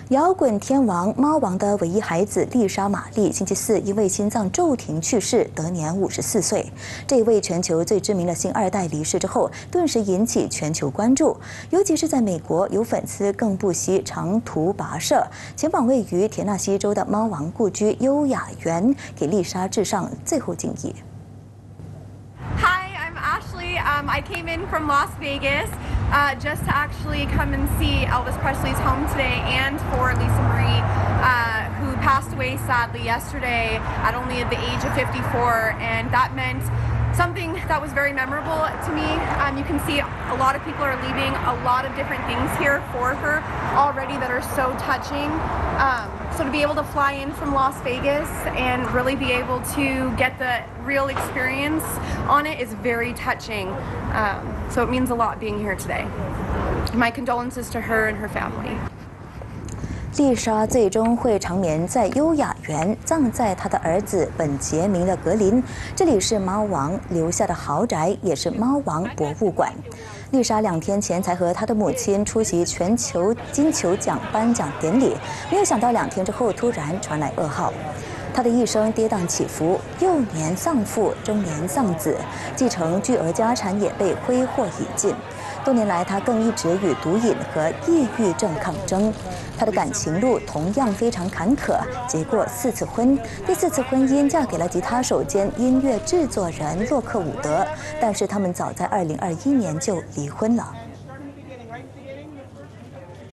摇滚天王猫王的唯一孩子丽莎·玛丽星期四因为心脏骤停去世，得年54岁。这一位全球最知名的星二代离世之后，顿时引起全球关注。尤其是在美国，有粉丝更不惜长途跋涉前往位于田纳西州的猫王故居优雅园，给丽莎致上最后敬意。 Hi, I'm Ashley. I came in from Las Vegas just to actually come and see Elvis Presley's home today and for Lisa Marie, who passed away sadly yesterday at only the age of 54, and that meant something that was very memorable to me. You can see a lot of people are leaving a lot of different things here for her already that are so touching. So to be able to fly in from Las Vegas and really be able to get the real experience on it is very touching. So it means a lot being here today. My condolences to her and her family. 丽莎最终会长眠在优雅园，葬在她的儿子本杰明的格林。这里是猫王留下的豪宅，也是猫王博物馆。丽莎2天前才和她的母亲出席全球金球奖颁奖典礼，没有想到2天之后突然传来噩耗。她的一生跌宕起伏，幼年丧父，中年丧子，继承巨额家产也被挥霍已尽。多年来，她更一直与毒瘾和抑郁症抗争。她的感情路同样非常坎坷，结过4次婚，第4次婚姻嫁给了吉他手兼音乐制作人洛克伍德，但是他们早在2021年就离婚了。